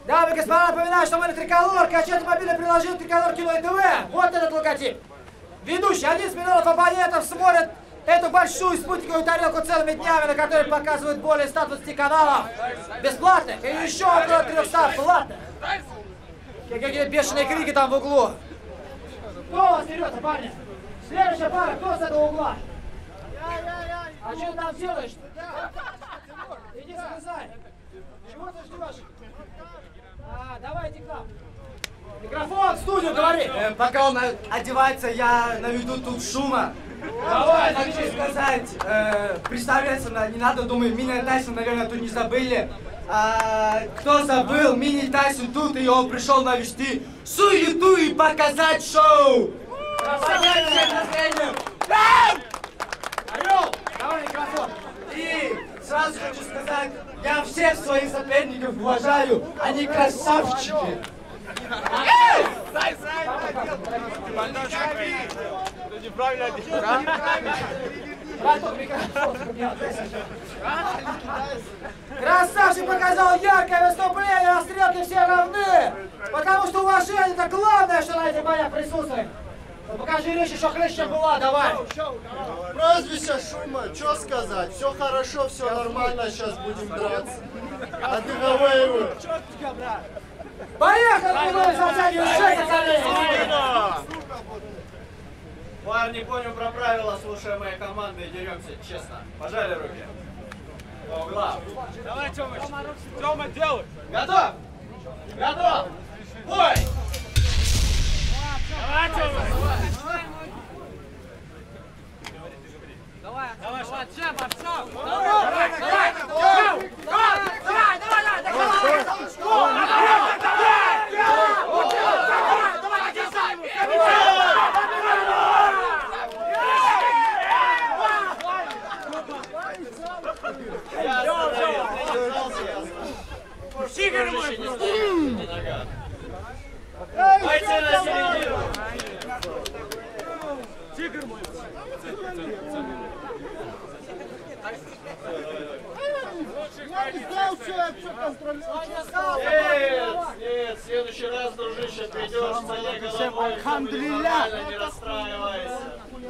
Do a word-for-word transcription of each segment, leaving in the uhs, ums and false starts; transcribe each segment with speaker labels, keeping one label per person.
Speaker 1: Дамы и господа, напоминаю, что мы на Триколор. Качать мобильный приложил Триколор Кино и ТВ. Вот этот логотип. Ведущий одиннадцать миллионов абонентов смотрят эту большую спутниковую тарелку целыми днями, на которой показывают более ста двадцати каналов. Бесплатных и еще около трёхсот платных. Какие бешеные крики там в углу. Кто у вас берется, парни? Следующая пара, кто с этого угла? А что ты там делаешь? Иди залезай. Чего ты ждешь? А, давайте к нам. Микрофон в студию, говори.
Speaker 2: Э, пока он одевается, я наведу тут шума.
Speaker 1: Давай,
Speaker 2: хочу сказать, э, представляться не надо, думаю, Мини Тайсон, наверное, тут не забыли. А, кто забыл, Мини Тайсон тут, и он пришел навести суету и показать шоу.
Speaker 1: Поднять всем настроением. Орел, давай микрофон.
Speaker 2: И сразу хочу сказать, я всех своих соперников уважаю, они красавчики.
Speaker 3: Ты неправильно делаешь.
Speaker 1: Красавчик показал яркое выступление, а стрелки все равны. Потому что уважение это главное, что на этих боях присутствует. Ну, покажи речь еще хлеще, чем была, давай.
Speaker 4: Прозвище Шума, что сказать? Все хорошо, все нормально, сейчас будем драться. А ты говори.
Speaker 1: Поехали, мы затягиваем шесть.
Speaker 3: Парни, помним про правила, слушаем моей команды и деремся честно. Пожали руки. По углам. Давай, Тёмыч. Тёма, делай. Готов? Готов. Бой! Давай, Тёмыч. Давай, давай, давай, Чепа, все. Давай, давай, давай, давай, давай, давай, Тигр мой! Пойти на середину! Тигр мой! Нет, нет, в следующий раз, дружище, придешь с моей головой, нормально, не расстраивайся.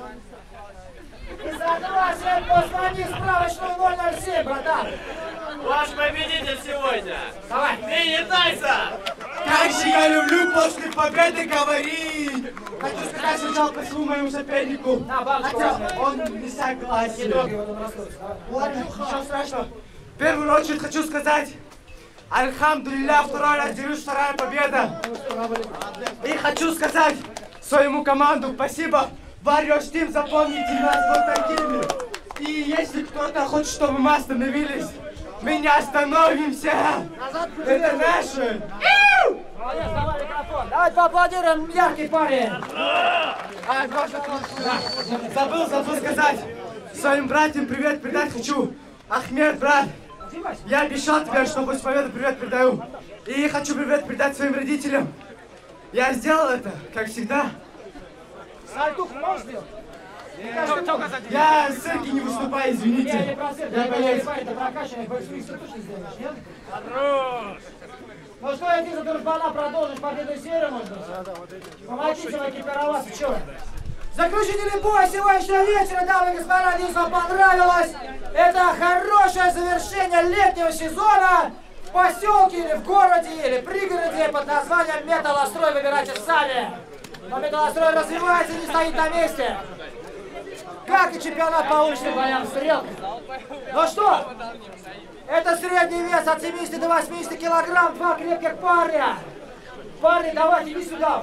Speaker 1: За двадцать позвони справочную ноль ноль семь, братан.
Speaker 3: Ваш победитель сегодня.
Speaker 1: Давай.
Speaker 3: Мини Тайсон.
Speaker 2: Как же я люблю после победы говорить! Хочу сказать сначала спасибо моему сопернику.
Speaker 1: На, бабушка,
Speaker 2: хотя он не согласен.
Speaker 1: не трогай его, он расстроится.
Speaker 2: Ладно, ничего страшного. В первую очередь хочу сказать, альхамдулилля, второй раз дерюсь, вторая победа. И хочу сказать своему команду спасибо. Warriors Team, запомните нас вот такими. И если кто-то хочет, чтобы мы остановились, мы не остановимся. Это наше.
Speaker 1: Молодец, давай микрофон. Давайте поаплодируем, яркий парень.
Speaker 2: А, можно, да. Забыл, забыл сказать. Своим братьям привет передать хочу. Ахмед, брат, я обещал тебе, что после победы привет передаю. И хочу привет передать своим родителям. Я сделал это, как всегда.
Speaker 1: Сальтух можешь сделать?
Speaker 2: Я в цирке не выступаю, извините.
Speaker 1: Я не про цирк,
Speaker 2: Я
Speaker 1: я
Speaker 2: боюсь.
Speaker 1: говорю, это прокачанный, боевой точно сделаешь, нет? Хорош! Ну что, иди за дружбана, продолжишь победную серию, может быть? Помогите вам экипироваться, чё? Заключительный бой сегодняшнего вечера, дамы и господа, надеюсь, вам понравилось. Это хорошее завершение летнего сезона в поселке или в городе, или пригороде под названием Металлострой. Выбирайте сами. Но Металлострой развивается и не стоит на месте. Как и чемпионат по уличным боям стрелкой. Ну что, это средний вес от семидесяти до восьмидесяти килограмм, два крепких парня. Парни, давайте, иди сюда уж.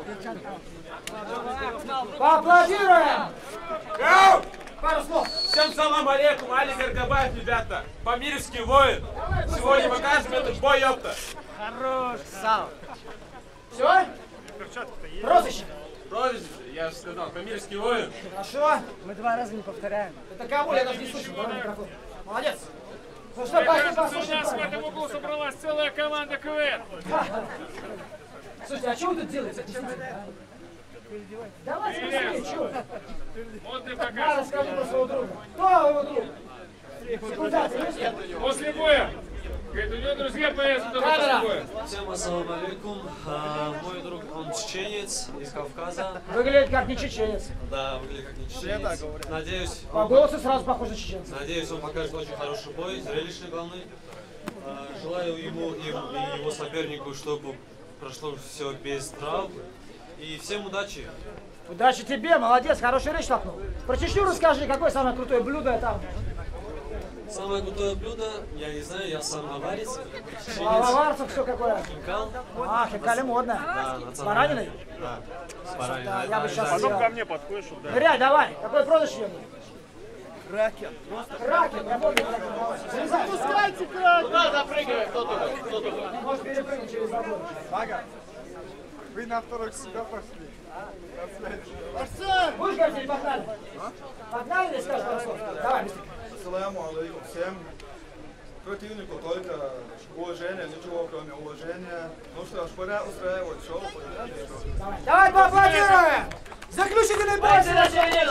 Speaker 1: Поаплодируем! Пару слов.
Speaker 5: Всем салам алейкум, Али Гаргабаев, ребята. Памирский воин. Сегодня покажем этот бой, ёпта.
Speaker 1: Хорош, сам. Все? Прозвище?
Speaker 5: Прозвище, я же сказал, Памирский воин.
Speaker 1: Хорошо.
Speaker 2: Мы два раза не повторяем.
Speaker 1: Это кого? Я даже не слышу. Молодец. Ну что, пошли
Speaker 6: У
Speaker 1: послушаем.
Speaker 6: нас в этом углу собралась целая команда КВН.
Speaker 1: Слушайте, а что вы тут делаете? Давайте быстрее, что?
Speaker 6: Модный
Speaker 1: Надо
Speaker 6: показ.
Speaker 1: скажи про своего друга. Кто его друг? Секундантин, есть?
Speaker 6: После боя Говорит, у него друзья появятся только с собой.
Speaker 7: Всем ассаламу алейкум. А, мой друг, он чеченец из Кавказа.
Speaker 1: Выглядит как не чеченец.
Speaker 7: Да, выглядит как не чеченец. Надеюсь,
Speaker 1: По голосу сразу похож на чеченца.
Speaker 7: надеюсь, он покажет очень хороший бой, зрелищный, главный. А, желаю ему и, и его сопернику, чтобы прошло все без травм. И всем удачи.
Speaker 1: Удачи тебе, молодец, хороший речь толкнул. Про Чечню расскажи, какое самое крутое блюдо там?
Speaker 7: Самое крутое блюдо, я не знаю, я сам наварец.
Speaker 1: А лаварцев все какое?
Speaker 7: Хинкал.
Speaker 1: А, хинкали модно.
Speaker 7: Да,
Speaker 1: С бараниной?
Speaker 7: Да, с бараниной.
Speaker 1: Да, я бы сейчас...
Speaker 6: Потом ко мне подходишь, чтобы да.
Speaker 1: Ныряй, давай. Какой прозвище ему?
Speaker 4: Кракен.
Speaker 1: Кракен, я помню Кракен. Залезай.
Speaker 4: Пускайте кракен.
Speaker 3: Куда запрыгивай, кто тут? Кто тут?
Speaker 1: Может перепрыгнуть через забор.
Speaker 4: Вы на второй сюда пошли. Арсен!
Speaker 1: Будешь говорить или погнали? Погнали или скажешь пару слов? Давай, быстрее.
Speaker 8: Ассаламу алейкум всем. Противнику только уважение, ничего кроме уважения. Ну что ж, пора устраивать шоу.
Speaker 1: Давай, давай поаплодируем! Заключительный бой!
Speaker 3: Бойцы на середину!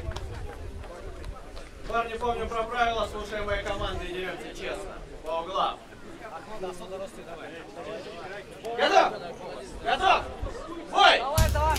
Speaker 3: Парни, помним про правила, слушаем мои команды и деремся честно. По углам. Готов! Готов! Бой!
Speaker 9: Давай, давай!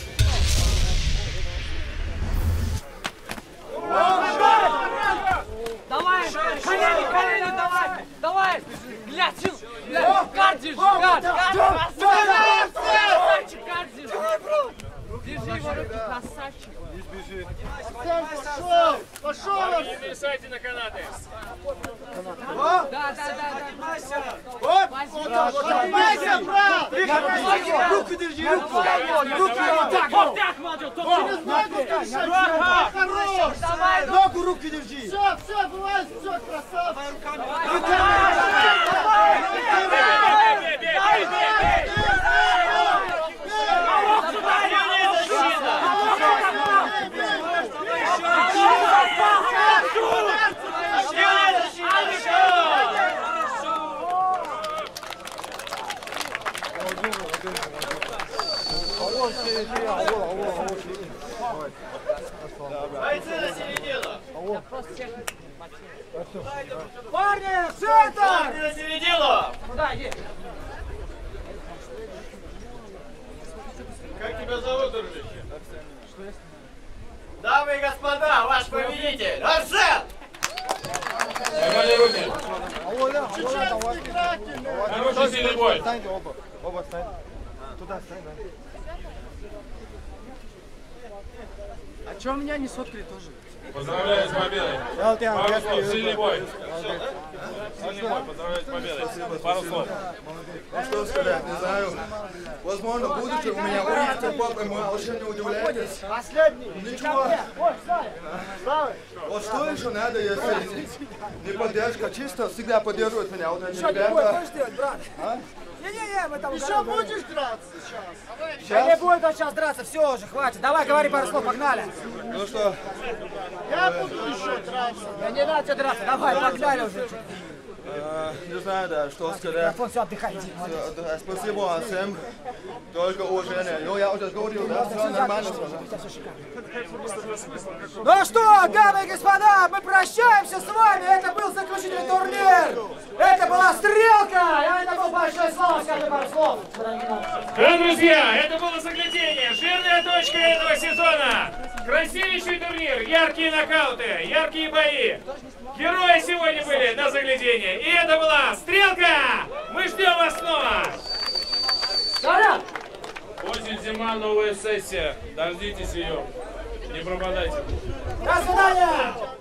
Speaker 9: Давай! Колени, колени, давай! Давай! Глядь, сил! Глядь! Кардиш! Гард! Гард! Красавчик, кардиш! Держи его руки, красавчик!
Speaker 4: Арсен, пошел! Пошел!
Speaker 6: Не зависайте на канаты.
Speaker 9: Да, да, да, да!
Speaker 4: Поднимайся, брат!
Speaker 1: Руку держи, руку! Руку вот так!
Speaker 9: Вот так, молодежь!
Speaker 4: Через ногу держи! Хорош!
Speaker 9: Давай!
Speaker 1: Ногу руки держи!
Speaker 4: Все, все, вылазь, все, красавчик!
Speaker 6: Бей, бей, бей, бей, бей!
Speaker 3: Бойцы на середину!
Speaker 1: Парни, центр!
Speaker 3: Парни на середину!
Speaker 1: Куда иди?
Speaker 3: Как тебя зовут, дружище? Дамы и господа, ваш победитель, Арсен!
Speaker 5: Нормальные руки.
Speaker 4: Чеченский кракен!
Speaker 5: Хороший сильный бой.
Speaker 8: Встаньте оба. Оба встань. Туда встань, да.
Speaker 2: А чё меня не соткали тоже?
Speaker 5: Поздравляю с победой. Пару слов, сильный бой. Сильный бой, поздравляю с победой. Пару слов.
Speaker 8: Ну что сказать, не знаю. Возможно, в будущем у меня увидите папа, и мы вообще не удивляйтесь.
Speaker 1: Последний!
Speaker 8: Ничего.
Speaker 1: Ой, встань! Правый!
Speaker 8: Вот что еще надо, если не поддержка, чисто всегда поддерживают меня. Вот эти
Speaker 1: Что ты будешь
Speaker 8: ребята.
Speaker 1: делать, брат? Не-не-не, мы там...
Speaker 4: Еще будешь драться сейчас?
Speaker 1: Да не будет он сейчас драться, все уже, хватит. Давай, говори пару слов, погнали.
Speaker 8: Ну что,
Speaker 4: Я буду еще драться.
Speaker 1: Да не надо тебе драться, давай, погнали уже.
Speaker 8: э, не знаю, да, что сказать.
Speaker 1: Телефон, все, отдыхай, иди. молодец.
Speaker 8: Э, да, Спасибо вам всем. Только уважение. Ну, я уже говорил, да, все нормально.
Speaker 1: Ну что, дамы и господа, мы прощаемся с вами. Это был заключительный турнир. Это была стрелка. Это был большой слава. Скажи пару слов.
Speaker 6: Да, друзья, это было заглядение. Жирная точка этого сезона. Красивейший турнир, яркие нокауты, яркие бои. Герои сегодня были на заглядение. И это была стрелка. Мы ждем вас снова.
Speaker 1: Заряд!
Speaker 5: Осень, зима, новая сессия. Дождитесь ее. Не пропадайте.
Speaker 1: До свидания!